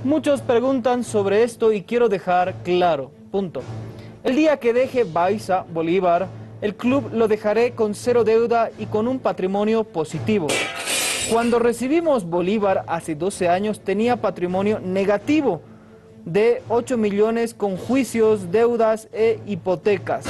Muchos preguntan sobre esto y quiero dejar claro, punto. El día que deje Baiza Bolívar, el club lo dejaré con cero deuda y con un patrimonio positivo. Cuando recibimos Bolívar hace 12 años tenía patrimonio negativo de 8 millones con juicios, deudas e hipotecas.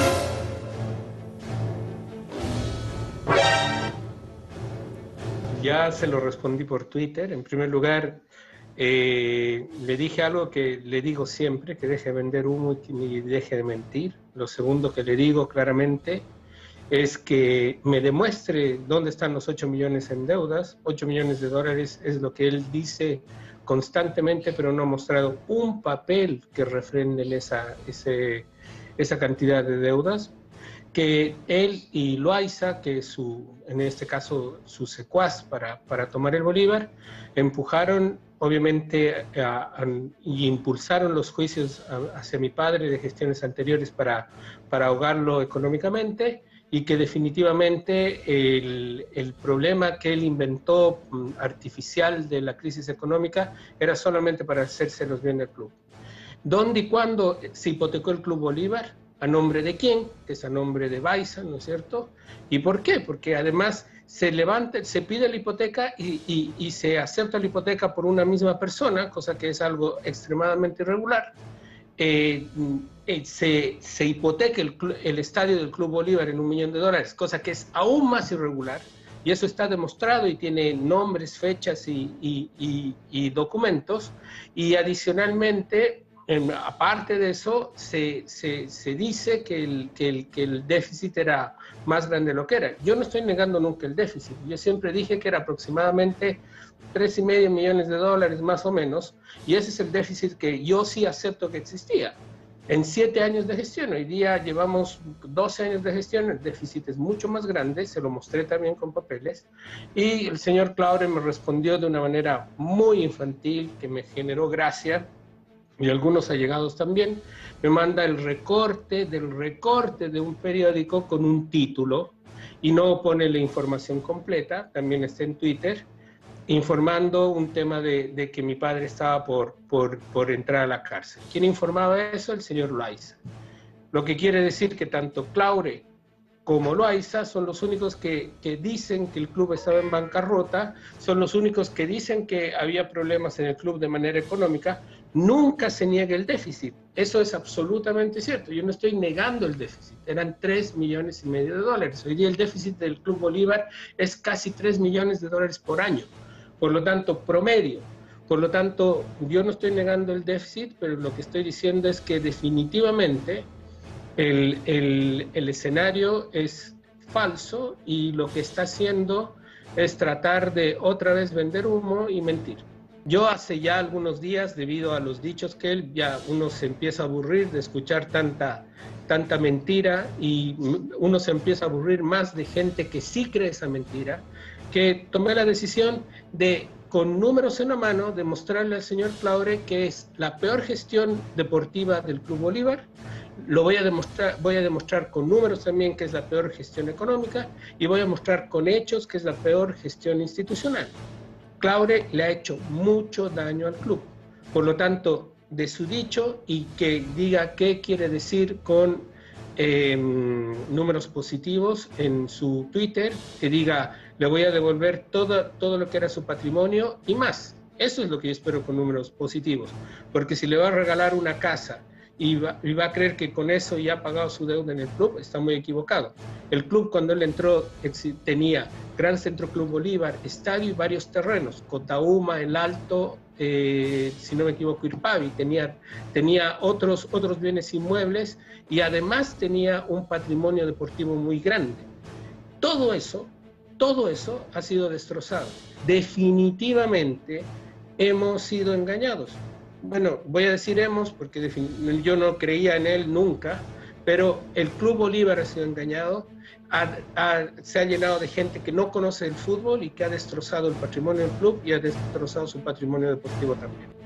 Ya se lo respondí por Twitter. En primer lugar, le dije algo que le digo siempre, que deje de vender humo y deje de mentir. Lo segundo que le digo claramente es que me demuestre dónde están los 8 millones en deudas. 8 millones de dólares es lo que él dice constantemente, pero no ha mostrado un papel que refrende esa cantidad de deudas. Que él y Loaiza, que es en este caso su secuaz para tomar el Bolívar, empujaron obviamente y impulsaron los juicios hacia mi padre de gestiones anteriores para ahogarlo económicamente, y que definitivamente el problema que él inventó artificial de la crisis económica era solamente para hacerse los bien del club. ¿Dónde y cuándo se hipotecó el Club Bolívar? ¿A nombre de quién? Que es a nombre de Baiza, ¿no es cierto? ¿Y por qué? Porque además se pide la hipoteca y se acepta la hipoteca por una misma persona, cosa que es algo extremadamente irregular. Se hipoteca el estadio del Club Bolívar en $1 millón, cosa que es aún más irregular, y eso está demostrado y tiene nombres, fechas y documentos, y adicionalmente, aparte de eso, se dice que el déficit era más grande de lo que era. Yo no estoy negando nunca el déficit, yo siempre dije que era aproximadamente $3,5 millones más o menos, y ese es el déficit que yo sí acepto que existía. En 7 años de gestión, hoy día llevamos 12 años de gestión, el déficit es mucho más grande, se lo mostré también con papeles, y el señor Claure me respondió de una manera muy infantil, que me generó gracia, y algunos allegados también. Me manda el recorte de un periódico con un título, y no pone la información completa, también está en Twitter, informando un tema de que mi padre estaba por entrar a la cárcel. ¿Quién informaba eso? El señor Loaiza. Lo que quiere decir que tanto Claure como Loaiza son los únicos que dicen que el club estaba en bancarrota, son los únicos que dicen que había problemas en el club de manera económica. Nunca se niega el déficit, eso es absolutamente cierto, yo no estoy negando el déficit, eran $3,5 millones. Hoy día el déficit del Club Bolívar es casi $3 millones por año, por lo tanto, promedio. Por lo tanto, yo no estoy negando el déficit, pero lo que estoy diciendo es que definitivamente el escenario es falso, y lo que está haciendo es tratar de otra vez vender humo y mentir. Yo hace ya algunos días, debido a los dichos que él, ya uno se empieza a aburrir de escuchar tanta mentira, y uno se empieza a aburrir más de gente que sí cree esa mentira, que tomé la decisión de, con números en la mano, demostrarle al señor Claure que es la peor gestión deportiva del Club Bolívar. Lo voy a demostrar con números también que es la peor gestión económica, y voy a mostrar con hechos que es la peor gestión institucional. Claure le ha hecho mucho daño al club. Por lo tanto, de su dicho, y que diga qué quiere decir con números positivos en su Twitter, que diga, le voy a devolver todo lo que era su patrimonio y más. Eso es lo que yo espero con números positivos, porque si le va a regalar una casa y va a creer que con eso ya ha pagado su deuda en el club, está muy equivocado. El club, cuando él entró, tenía Gran Centro Club Bolívar, estadio y varios terrenos, Cotauma, El Alto, si no me equivoco, Irpavi, tenía otros bienes inmuebles, y además tenía un patrimonio deportivo muy grande. Todo eso ha sido destrozado. Definitivamente hemos sido engañados. Bueno, voy a decir hemos porque yo no creía en él nunca, pero el Club Bolívar ha sido engañado, se ha llenado de gente que no conoce el fútbol y que ha destrozado el patrimonio del club y ha destrozado su patrimonio deportivo también.